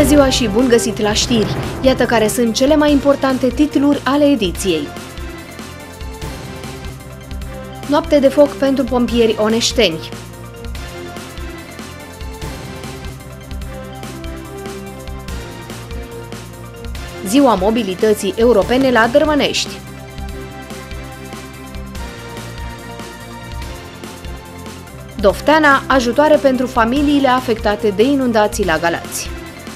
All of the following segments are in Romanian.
ziua și bun găsit la știri! Iată care sunt cele mai importante titluri ale ediției. Noapte de foc pentru pompieri oneșteni. Ziua mobilității europene la Dărmănești. Dofteana, ajutoare pentru familiile afectate de inundații la Galați.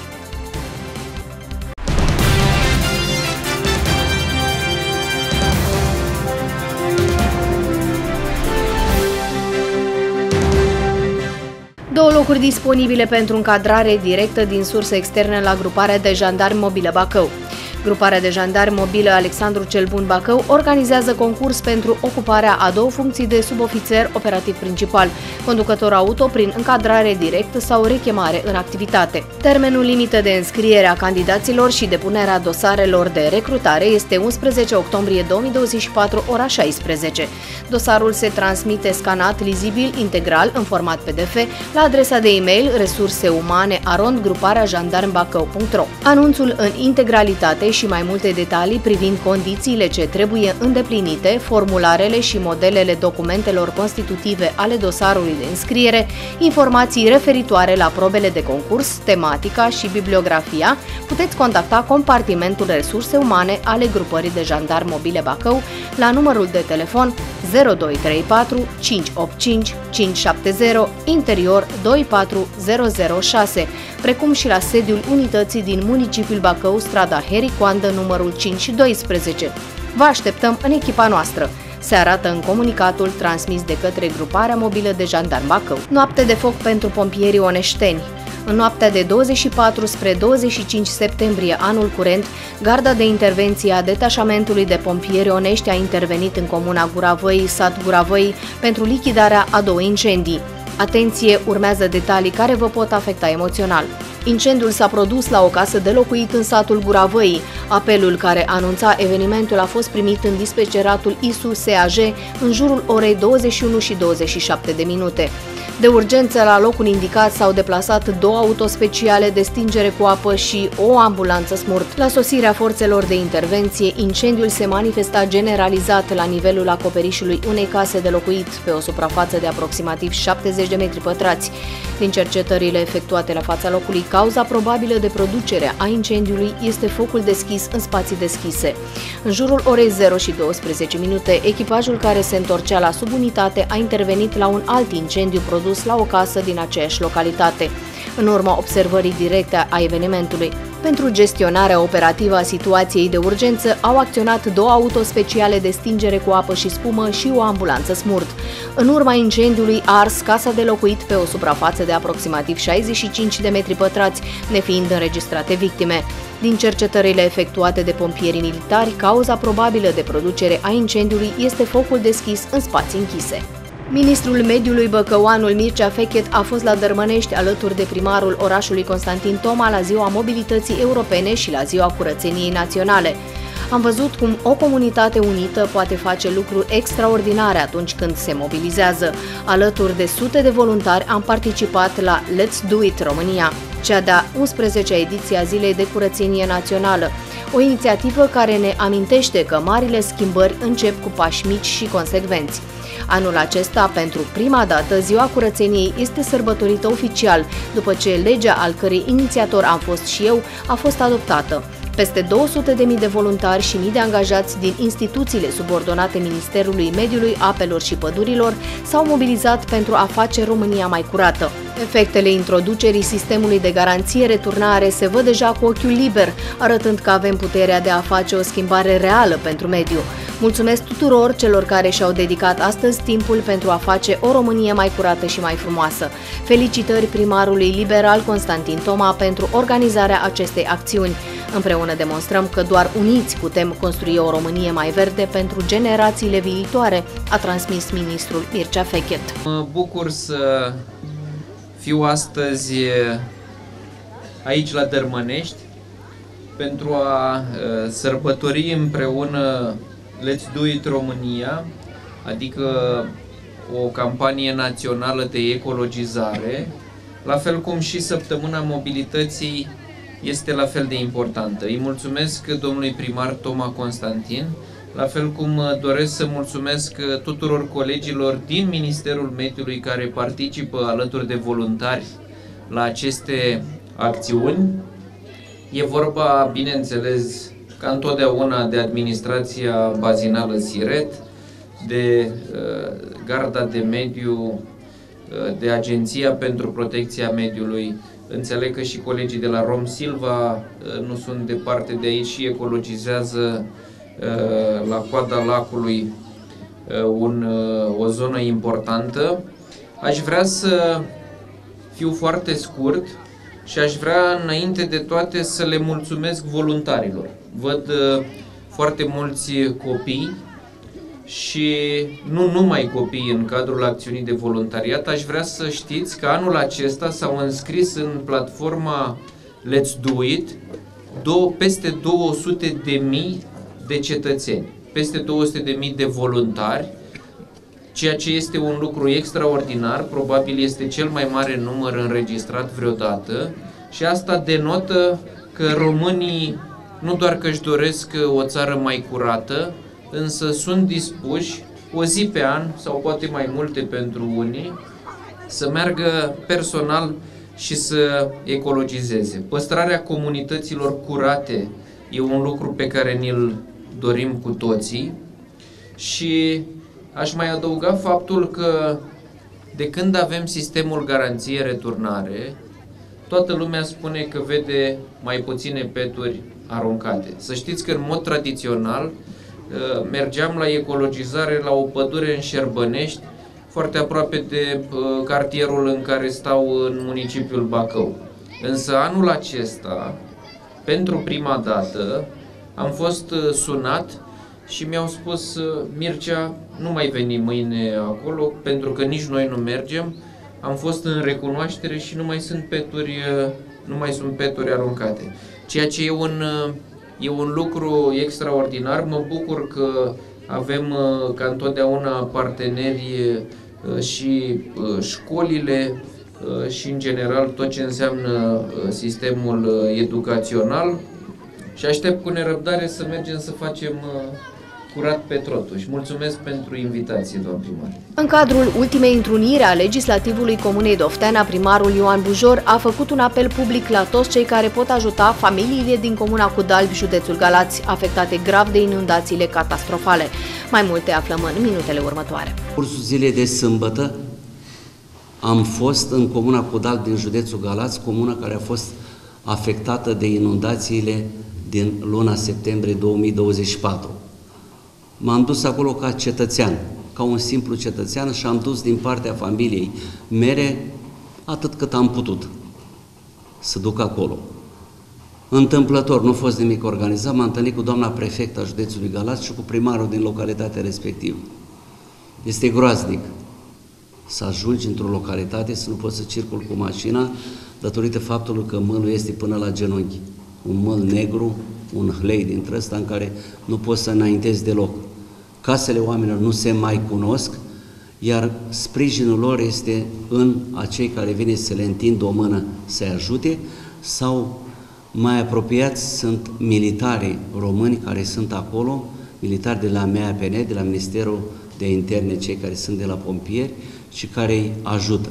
Două locuri disponibile pentru încadrare directă din sursă externă la gruparea de jandarmi mobilă Bacău. Gruparea de jandarmi mobilă Alexandru cel Bun Bacău organizează concurs pentru ocuparea a două funcții de subofițer operativ principal, conducător auto prin încadrare directă sau rechemare în activitate. Termenul limită de înscriere a candidaților și depunerea dosarelor de recrutare este 11 octombrie 2024, ora 16. Dosarul se transmite scanat, lizibil, integral, în format PDF, la adresa de e-mail resurseumane@grupareajandarmbacău.ro. Anunțul în integralitate și mai multe detalii privind condițiile ce trebuie îndeplinite, formularele și modelele documentelor constitutive ale dosarului de înscriere, informații referitoare la probele de concurs, tematica și bibliografia, puteți contacta compartimentul resurse umane ale grupării de jandarmi mobile Bacău la numărul de telefon 0234 585 570, interior 24006, precum și la sediul unității din municipiul Bacău, strada Heri Coandă, numărul 5 și 12. Vă așteptăm în echipa noastră, se arată în comunicatul transmis de către Gruparea Mobilă de Jandarmi Bacău. Noapte de foc pentru pompierii oneșteni. În noaptea de 24 spre 25 septembrie anul curent, Garda de intervenție a Detașamentului de Pompieri Onești a intervenit în comuna Guravăi, sat Guravăi, pentru lichidarea a două incendii. Atenție, urmează detalii care vă pot afecta emoțional. Incendiul s-a produs la o casă de locuit în satul Guravăi. Apelul care anunța evenimentul a fost primit în dispeceratul ISU SAJ în jurul orei 21 și 27 de minute. De urgență, la locul indicat s-au deplasat două autospeciale de stingere cu apă și o ambulanță SMURT. La sosirea forțelor de intervenție, incendiul se manifesta generalizat la nivelul acoperișului unei case de locuit, pe o suprafață de aproximativ 70 de metri pătrați. Din cercetările efectuate la fața locului, cauza probabilă de producere a incendiului este focul deschis în spații deschise. În jurul orei 0 și 12 minute, echipajul care se întorcea la subunitate a intervenit la un alt incendiu produs la o casă din aceeași localitate, în urma observării directe a evenimentului. Pentru gestionarea operativă a situației de urgență au acționat două autospeciale de stingere cu apă și spumă și o ambulanță SMURT. În urma incendiului a ars casa de locuit pe o suprafață de aproximativ 65 de metri pătrați, nefiind înregistrate victime. Din cercetările efectuate de pompierii militari, cauza probabilă de producere a incendiului este focul deschis în spații închise. Ministrul Mediului băcăuanul Mircea Fechet a fost la Dărmănești alături de primarul orașului Constantin Toma la Ziua Mobilității Europene și la Ziua Curățeniei Naționale. Am văzut cum o comunitate unită poate face lucruri extraordinare atunci când se mobilizează. Alături de sute de voluntari am participat la Let's Do It România, cea de-a 11-a ediție a Zilei de Curățenie Națională, o inițiativă care ne amintește că marile schimbări încep cu pași mici și consecvenți. Anul acesta, pentru prima dată, Ziua Curățeniei este sărbătorită oficial, după ce legea al cărei inițiator am fost și eu a fost adoptată. Peste 200.000 de voluntari și mii de angajați din instituțiile subordonate Ministerului Mediului, Apelor și Pădurilor s-au mobilizat pentru a face România mai curată. Efectele introducerii sistemului de garanție-returnare se văd deja cu ochiul liber, arătând că avem puterea de a face o schimbare reală pentru mediu. Mulțumesc tuturor celor care și-au dedicat astăzi timpul pentru a face o Românie mai curată și mai frumoasă. Felicitări primarului liberal Constantin Toma pentru organizarea acestei acțiuni. Împreună demonstrăm că doar uniți putem construi o Românie mai verde pentru generațiile viitoare, a transmis ministrul Mircea Fechet. Mă bucur să fiu astăzi aici la Dărmănești pentru a sărbători împreună Let's Do It România, adică o campanie națională de ecologizare, la fel cum și Săptămâna Mobilității este la fel de importantă. Îi mulțumesc domnului primar Toma Constantin, la fel cum doresc să mulțumesc tuturor colegilor din Ministerul Mediului care participă alături de voluntari la aceste acțiuni. E vorba, bineînțeles, ca întotdeauna, de administrația bazinală Siret, de Garda de Mediu, de Agenția pentru Protecția Mediului. Înțeleg că și colegii de la Rom Silva nu sunt departe de aici și ecologizează la coada lacului o zonă importantă. Aș vrea să fiu foarte scurt și aș vrea înainte de toate să le mulțumesc voluntarilor. Văd foarte mulți copii și nu numai copii în cadrul acțiunii de voluntariat. Aș vrea să știți că anul acesta s-au înscris în platforma Let's Do It peste 200.000 de cetățeni, peste 200.000 de voluntari, ceea ce este un lucru extraordinar, probabil este cel mai mare număr înregistrat vreodată și asta denotă că românii nu doar că își doresc o țară mai curată, însă sunt dispuși o zi pe an, sau poate mai multe pentru unii, să meargă personal și să ecologizeze. Păstrarea comunităților curate e un lucru pe care ni-l dorim cu toții și aș mai adăuga faptul că de când avem sistemul garanție-returnare, toată lumea spune că vede mai puține peturi aruncate. Să știți că în mod tradițional mergeam la ecologizare la o pădure în Șerbănești, foarte aproape de cartierul în care stau în municipiul Bacău. Însă anul acesta, pentru prima dată, am fost sunat și mi-au spus: Mircea, nu mai veni mâine acolo, pentru că nici noi nu mergem, am fost în recunoaștere și nu mai sunt peturi aruncate. Ceea ce e un lucru extraordinar. Mă bucur că avem, ca întotdeauna, parteneri și școlile și, în general, tot ce înseamnă sistemul educațional și aștept cu nerăbdare să mergem să facem curat pe Trotuș. Mulțumesc pentru invitație, doamnă primar. În cadrul ultimei întruniri a legislativului Comunei Dofteana, primarul Ioan Bujor a făcut un apel public la toți cei care pot ajuta familiile din comuna Cudalbi, județul Galați, afectate grav de inundațiile catastrofale. Mai multe aflăm în minutele următoare. În cursul zilei de sâmbătă am fost în comuna Cudalbi din județul Galați, comuna care a fost afectată de inundațiile din luna septembrie 2024. M-am dus acolo ca cetățean, ca un simplu cetățean și am dus din partea familiei mele atât cât am putut să duc acolo. Întâmplător, nu a fost nimic organizat, m-am întâlnit cu doamna prefectă a județului Galați și cu primarul din localitatea respectivă. Este groaznic să ajungi într-o localitate, să nu poți să circuli cu mașina, datorită faptului că mâlul este până la genunchi. Un mâl negru, un hlei dintre ăsta în care nu poți să înaintezi deloc. Casele oamenilor nu se mai cunosc, iar sprijinul lor este în acei care vine să le întindă o mână să-i ajute, sau mai apropiați sunt militarii români care sunt acolo, militari de la MAPN, de la Ministerul de Interne, cei care sunt de la pompieri și care îi ajută.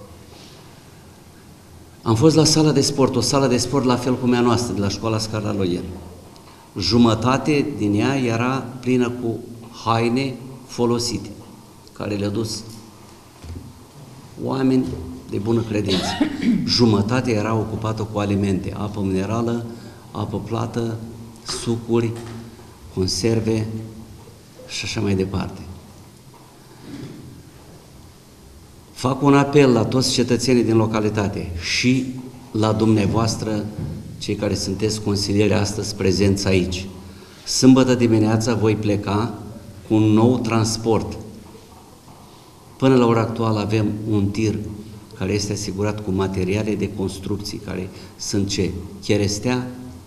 Am fost la sala de sport, o sală de sport la fel cum e a noastră, de la școala Scarla Loier. Jumătate din ea era plină cu haine folosite, care le-au dus oameni de bună credință. Jumătate era ocupată cu alimente, apă minerală, apă plată, sucuri, conserve și așa mai departe. Fac un apel la toți cetățenii din localitate și la dumneavoastră, cei care sunteți consilieri astăzi prezenți aici. Sâmbătă dimineața voi pleca cu un nou transport. Până la ora actuală avem un tir care este asigurat cu materiale de construcții, care sunt ce? Cherestea,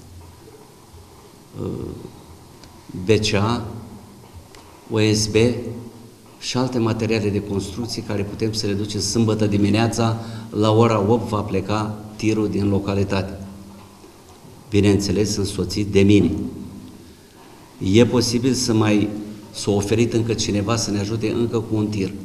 BCA, OSB și alte materiale de construcții care putem să le ducem sâmbătă dimineața, la ora 8 va pleca tirul din localitate. bineînțeles însoțit de mine. E posibil să oferit încă cineva să ne ajute încă cu un tir.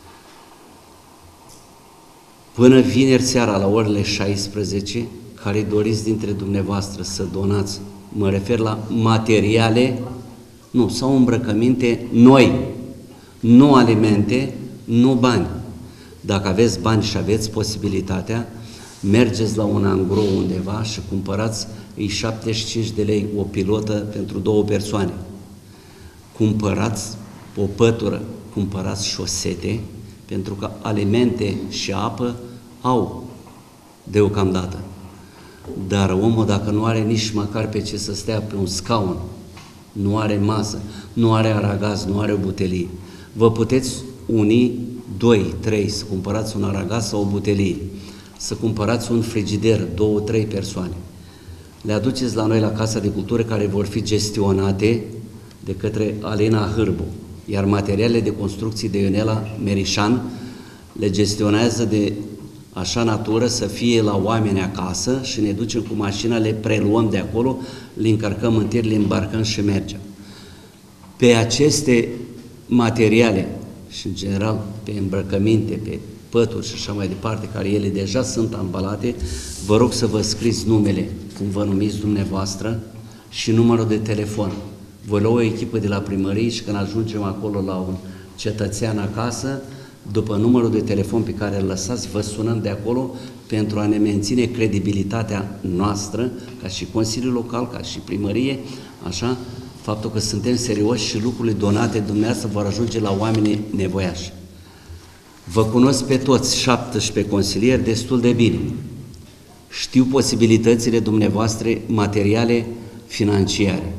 Până vineri seara la orele 16, care doriți dintre dumneavoastră să donați, mă refer la materiale, nu, sau îmbrăcăminte noi, nu alimente, nu bani. Dacă aveți bani și aveți posibilitatea, mergeți la un angro undeva și cumpărați 75 de lei o pilotă pentru 2 persoane. Cumpărați o pătură, cumpărați șosete, pentru că alimente și apă au deocamdată. Dar omul, dacă nu are nici măcar pe ce să stea pe un scaun, nu are masă, nu are aragaz, nu are o butelie, vă puteți uni 2, 3, să cumpărați un aragaz sau o butelie, să cumpărați un frigider, 2, 3 persoane. Le aduceți la noi la Casa de Cultură, care vor fi gestionate de către Alina Hârbu, iar materialele de construcții de Ionela Merișan le gestionează de așa natură să fie la oameni acasă și ne ducem cu mașina, le preluăm de acolo, le încărcăm în tir, le îmbarcăm și mergem. Pe aceste materiale și în general pe îmbrăcăminte, pe pături și așa mai departe, care ele deja sunt ambalate, vă rog să vă scriți numele, cum vă numiți dumneavoastră, și numărul de telefon. Voi lua o echipă de la primărie și când ajungem acolo la un cetățean acasă, după numărul de telefon pe care îl lăsați, vă sunăm de acolo pentru a ne menține credibilitatea noastră, ca și Consiliul Local, ca și primărie, așa, faptul că suntem serioși și lucrurile donate dumneavoastră vor ajunge la oamenii nevoiași. Vă cunosc pe toți, 17 consilieri, destul de bine. Știu posibilitățile dumneavoastră materiale, financiare.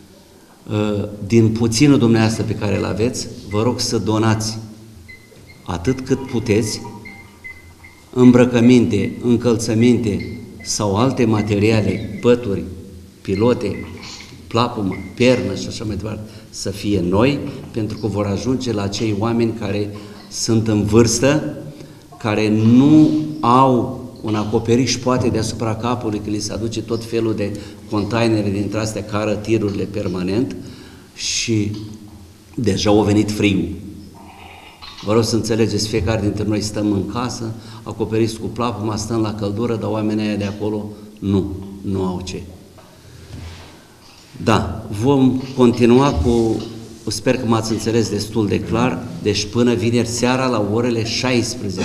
Din puținul dumneavoastră pe care îl aveți, vă rog să donați atât cât puteți, îmbrăcăminte, încălțăminte sau alte materiale, pături, pilote, plapumă, pernă și așa mai departe, să fie noi, pentru că vor ajunge la cei oameni care sunt în vârstă, care nu au un acoperiș poate deasupra capului, că li se aduce tot felul de containere dintre astea care ară tirurile permanent și deja au venit frigul. Vă rog să înțelegeți, fiecare dintre noi stăm în casă, acoperiți cu plapuma, stăm la căldură, dar oamenii aia de acolo nu au ce. Da, vom continua cu, sper că m-ați înțeles destul de clar, deci până vineri seara la orele 16.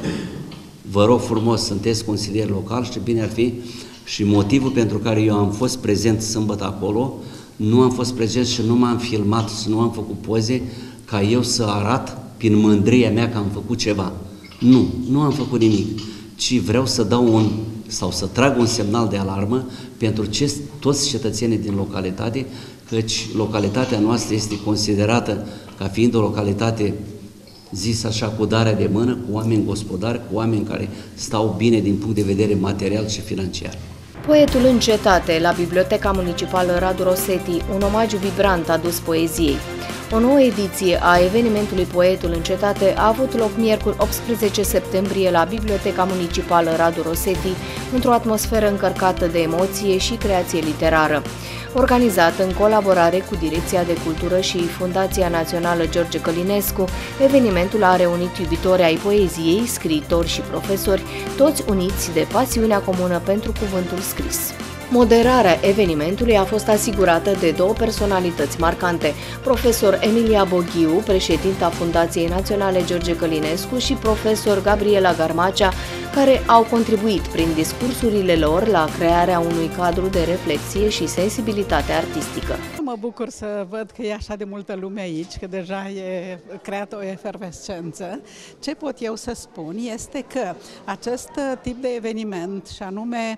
Vă rog frumos, sunteți consilier local și bine ar fi, și motivul pentru care eu am fost prezent sâmbătă acolo, nu am fost prezent și nu m-am filmat și nu am făcut poze ca eu să arat prin mândria mea că am făcut ceva. Nu am făcut nimic, ci vreau să dau sau să trag un semnal de alarmă pentru toți cetățenii din localitate, căci localitatea noastră este considerată ca fiind o localitate, zis așa, cu darea de mână, cu oameni gospodari, cu oameni care stau bine din punct de vedere material și financiar. Poetul în cetate, la Biblioteca Municipală Radu Rosetti, un omagiu vibrant adus poeziei. O nouă ediție a evenimentului Poetul în cetate a avut loc miercuri 18 septembrie la Biblioteca Municipală Radu Rosetti, într-o atmosferă încărcată de emoție și creație literară. Organizat în colaborare cu Direcția de Cultură și Fundația Națională George Călinescu, evenimentul a reunit iubitori ai poeziei, scriitori și profesori, toți uniți de pasiunea comună pentru cuvântul scris. Moderarea evenimentului a fost asigurată de 2 personalități marcante, profesor Emilia Boghiu, președinta Fundației Naționale George Călinescu, și profesor Gabriela Garmacea, care au contribuit prin discursurile lor la crearea unui cadru de reflexie și sensibilitate artistică. Mă bucur să văd că e așa de multă lume aici, că deja e creată o efervescență. Ce pot eu să spun este că acest tip de eveniment, și anume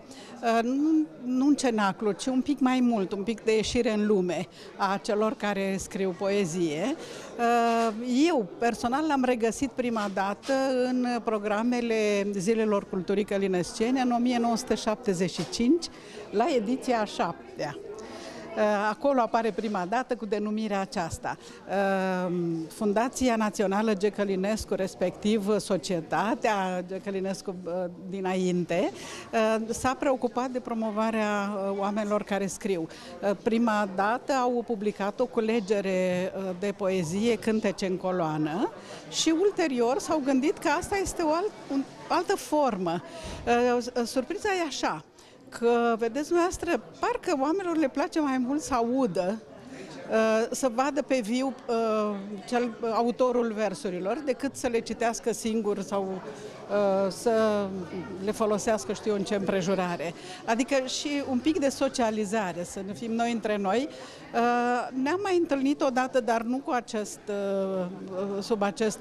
nu un cenaclu, ci un pic mai mult, un pic de ieșire în lume a celor care scriu poezie, eu personal l-am regăsit prima dată în programele Zilelor Culturii Călinescene în 1975, la ediția a 7-a. Acolo apare prima dată cu denumirea aceasta. Fundația Națională G. Călinescu, respectiv Societatea G. Călinescu dinainte, s-a preocupat de promovarea oamenilor care scriu. Prima dată au publicat o culegere de poezie, cântece în coloană, și ulterior s-au gândit că asta este o altă formă. Surpriza e așa, că, vedeți dumneavoastră, parcă oamenilor le place mai mult să audă, să vadă pe viu autorul versurilor, decât să le citească singur sau să le folosească, știu eu, în ce împrejurare. Adică și un pic de socializare, să ne fim noi între noi. Ne-am mai întâlnit odată, dar nu cu sub acest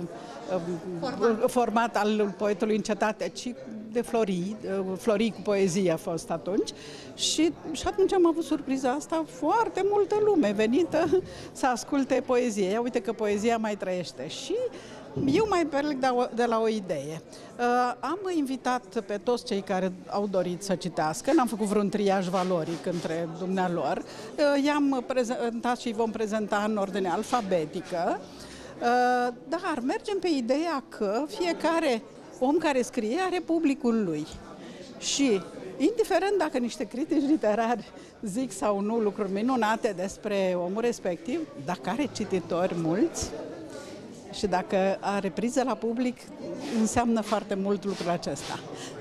format al poetului în cetate, ci de Florii cu poezie a fost atunci. Și atunci am avut surpriza asta, foarte multă lume venită să asculte poezie. Ia uite că poezia mai trăiește. Și eu mai plec de la o idee. Am invitat pe toți cei care au dorit să citească, n-am făcut vreun triaj valoric între dumnealor, i-am prezentat și îi vom prezenta în ordine alfabetică, dar mergem pe ideea că fiecare om care scrie are publicul lui. Și indiferent dacă niște critici literari zic sau nu lucruri minunate despre omul respectiv, dacă are cititori mulți și dacă are priză la public, înseamnă foarte mult lucrul acesta.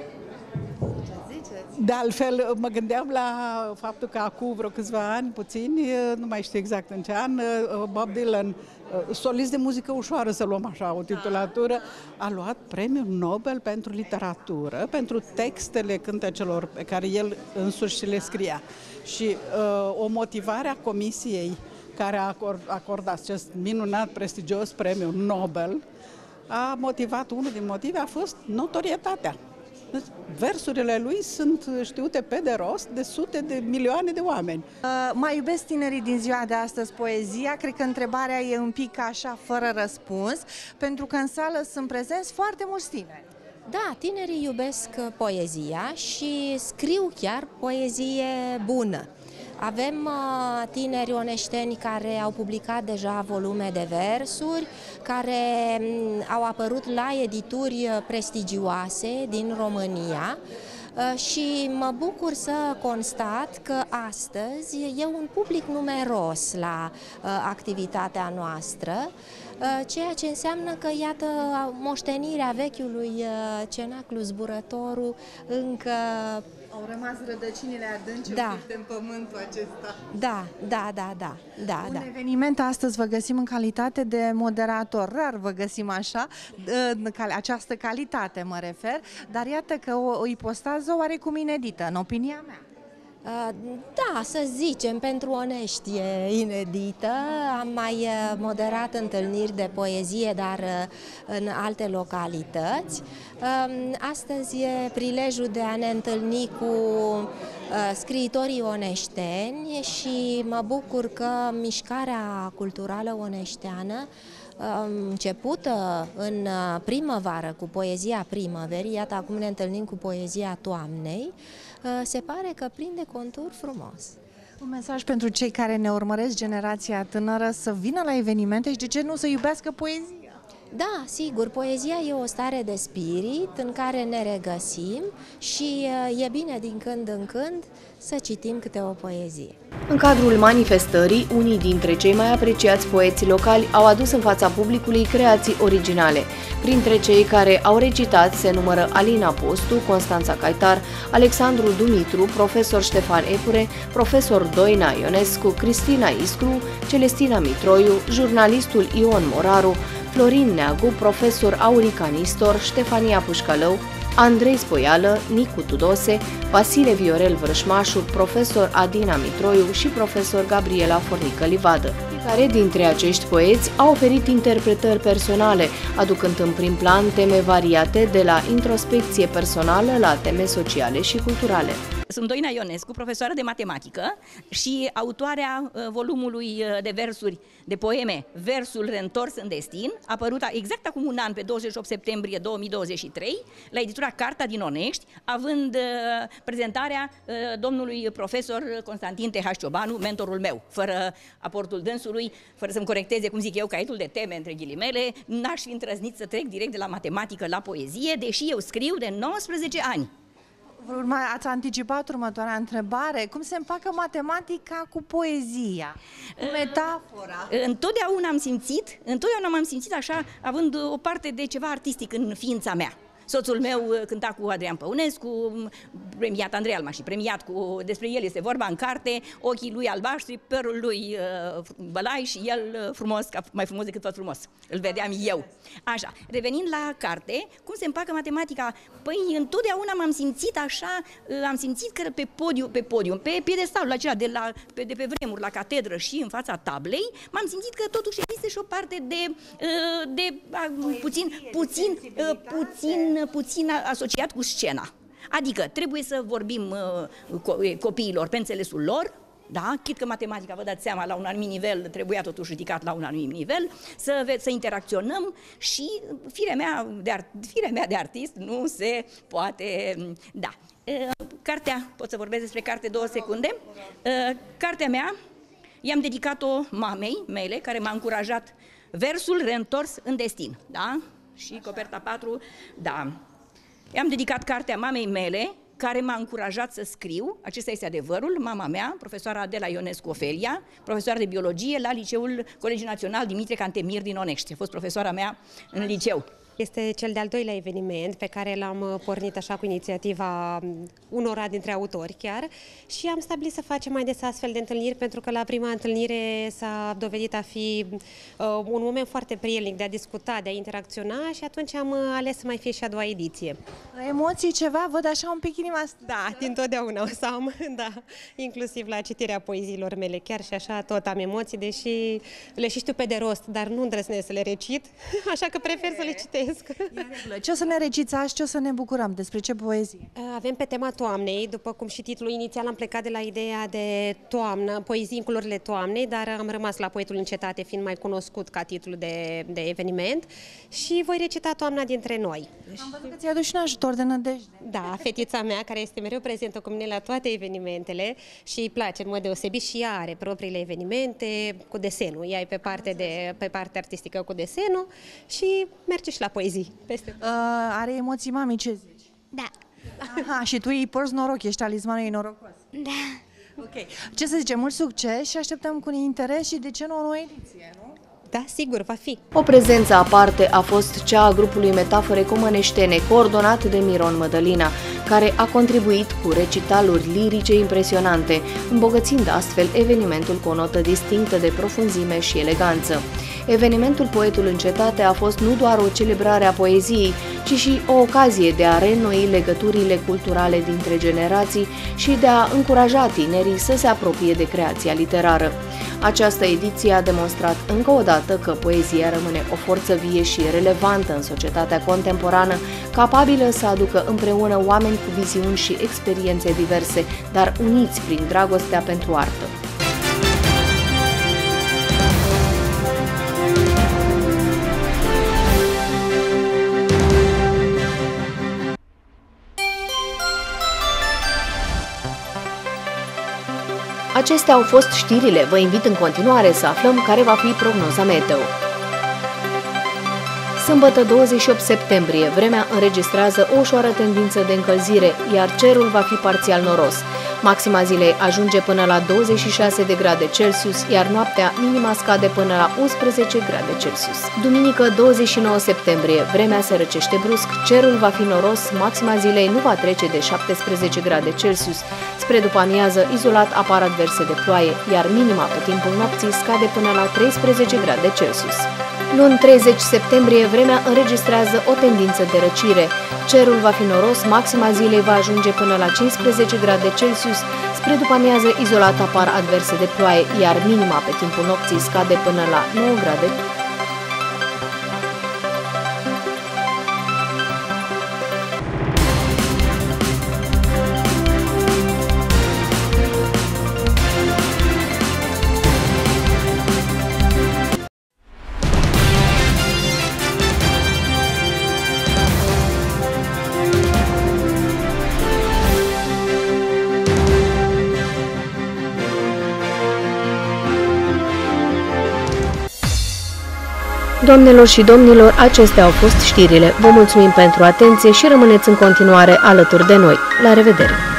De altfel, mă gândeam la faptul că acum vreo câțiva ani, puțini, nu mai știu exact în ce an, Bob Dylan, solist de muzică ușoară, să luăm așa o titulatură, a luat premiul Nobel pentru literatură, pentru textele cântecelor pe care el însuși le scria. Și o motivare a comisiei care a acordat acest minunat, prestigios premiu Nobel, a motivat, unul din motive a fost notorietatea. Versurile lui sunt știute pe de rost de sute de milioane de oameni. Mai iubesc tinerii din ziua de astăzi poezia? Cred că întrebarea e un pic așa, fără răspuns, pentru că în sală sunt prezenți foarte mulți tineri. Da, tinerii iubesc poezia și scriu chiar poezie bună. Avem tineri oneșteni care au publicat deja volume de versuri, care au apărut la edituri prestigioase din România și mă bucur să constat că astăzi e un public numeros la activitatea noastră, ceea ce înseamnă că, iată, moștenirea vechiului cenaclu Zburătorul încă... Au rămas rădăcinile adânci în pământul acesta. Da. Eveniment astăzi vă găsim în calitate de moderator. Rar vă găsim așa, această calitate mă refer, dar iată că o ipostază oarecum inedită, în opinia mea. Da, să zicem, pentru onești e inedită. Am mai moderat întâlniri de poezie, dar în alte localități. Astăzi e prilejul de a ne întâlni cu scriitorii oneșteni și mă bucur că mișcarea culturală oneșteană, începută în primăvară cu poezia primăverii, iată acum ne întâlnim cu poezia toamnei, se pare că prinde contur frumos. Un mesaj pentru cei care ne urmăresc, generația tânără, să vină la evenimente și de ce nu să iubească poezia? Da, sigur, poezia e o stare de spirit în care ne regăsim și e bine din când în când să citim câte o poezie. În cadrul manifestării, unii dintre cei mai apreciați poeți locali au adus în fața publicului creații originale. Printre cei care au recitat se numără Alina Postu, Constanța Caitar, Alexandru Dumitru, profesor Ștefan Epure, profesor Doina Ionescu, Cristina Iscru, Celestina Mitroiu, jurnalistul Ion Moraru, Florin Neagu, profesor Aurica Nistor, Ștefania Pușcălău, Andrei Spoială, Nicu Tudose, Vasile Viorel Vrășmașu, profesor Adina Mitroiu și profesor Gabriela Fornică-Livadă. Fiecare dintre acești poeți a oferit interpretări personale, aducând în prim plan teme variate de la introspecție personală la teme sociale și culturale. Sunt Doina Ionescu, profesoară de matematică și autoarea volumului de versuri, de poeme Versul reîntors în destin, apărut exact acum un an, pe 28 septembrie 2023, la editura Carta din Onești, având prezentarea domnului profesor Constantin T.H. Ciobanu, mentorul meu. Fără aportul dânsului, fără să-mi corecteze, cum zic eu, caietul de teme, între ghilimele, n-aș fi îndrăznit să trec direct de la matematică la poezie, deși eu scriu de 19 ani. Ați anticipat următoarea întrebare. Cum se împacă matematica cu poezia, cu metafora? Întotdeauna m-am simțit așa, având o parte de ceva artistic în ființa mea. Soțul meu cânta cu Adrian Păunescu, premiat Andrei Almași, premiat cu, despre el este vorba în carte, ochii lui albaștri, părul lui bălai și el frumos, mai frumos decât tot frumos. Îl vedeam eu. Așa, revenind la carte, cum se împacă matematica? Păi întotdeauna m-am simțit așa, am simțit că pe piedestalul acela de pe vremuri, la catedră și în fața tablei, m-am simțit că totuși există și o parte puțin asociat cu scena. Adică trebuie să vorbim copiilor pe înțelesul lor, da? Chit că matematica, vă dați seama, la un anumit nivel trebuia totuși ridicat la un anumit nivel, să interacționăm și firea mea de artist nu se poate, da. Cartea, pot să vorbesc despre carte 2 secunde? Cartea mea i-am dedicat-o mamei mele, care m-a încurajat, Versul reîntors în destin, da? Și coperta 4, da. I-am dedicat cartea mamei mele, care m-a încurajat să scriu, acesta este adevărul, mama mea, profesoara Adela Ionescu Ofelia, profesoară de biologie la Liceul Colegiul Național Dimitrie Cantemir din Onești. A fost profesoara mea în liceu. Este cel de-al doilea eveniment pe care l-am pornit așa cu inițiativa unora dintre autori chiar și am stabilit să facem mai des astfel de întâlniri pentru că la prima întâlnire s-a dovedit a fi un moment foarte prielnic de a discuta, de a interacționa și atunci am ales să mai fie și a doua ediție. Emoții ceva? Văd așa un pic inima. Da, dintotdeauna o să am, da, inclusiv la citirea poeziilor mele, chiar și așa tot am emoții, deși le și știu pe de rost, dar nu îndrăznesc să le recit, așa că prefer să le citesc. Ce o să ne reciți azi, ce o să ne bucurăm? Despre ce poezie? Avem pe tema toamnei, după cum și titlul inițial am plecat de la ideea de toamnă, poezii în culorile toamnei, dar am rămas la Poetul în cetate, fiind mai cunoscut ca titlu de eveniment și voi recita Toamna dintre noi. Am văzut că ți-ai adus și un ajutor de nădejde. Da, fetița mea, care este mereu prezentă cu mine la toate evenimentele și îi place în mod deosebit și ea are propriile evenimente cu desenul. Ea e pe partea artistică cu desenul și merge și la poezii. Are emoții mami, ce zici? Da. Aha, și tu îi porți noroc, ești talismanul ei norocos. Da. Ok. Ce să zicem, mult succes și așteptăm cu interes și de ce nu o nouă ediție, nu? Da, sigur, va fi. O prezență aparte a fost cea a grupului Metafore Comăneștene, coordonat de Miron Mădălina, care a contribuit cu recitaluri lirice impresionante, îmbogățind astfel evenimentul cu o notă distinctă de profunzime și eleganță. Evenimentul Poetul în cetate a fost nu doar o celebrare a poeziei, ci și o ocazie de a reînnoi legăturile culturale dintre generații și de a încuraja tinerii să se apropie de creația literară. Această ediție a demonstrat încă o dată că poezia rămâne o forță vie și relevantă în societatea contemporană, capabilă să aducă împreună oameni cu viziuni și experiențe diverse, dar uniți prin dragostea pentru artă. Acestea au fost știrile. Vă invit în continuare să aflăm care va fi prognoza meteo. Sâmbătă 28 septembrie, vremea înregistrează o ușoară tendință de încălzire, iar cerul va fi parțial noros. Maxima zilei ajunge până la 26 de grade Celsius, iar noaptea minima scade până la 11 grade Celsius. Duminică 29 septembrie, vremea se răcește brusc, cerul va fi noros, maxima zilei nu va trece de 17 grade Celsius. Spre după amiază, izolat apar adverse de ploaie, iar minima pe timpul nopții scade până la 13 grade Celsius. Luni 30 septembrie, vremea înregistrează o tendință de răcire. Cerul va fi noros, maxima zilei va ajunge până la 15 grade Celsius. Spre după amiază, izolat apar adverse de ploaie, iar minima pe timpul nopții scade până la 9 grade. Doamnelor și domnilor, acestea au fost știrile. Vă mulțumim pentru atenție și rămâneți în continuare alături de noi. La revedere!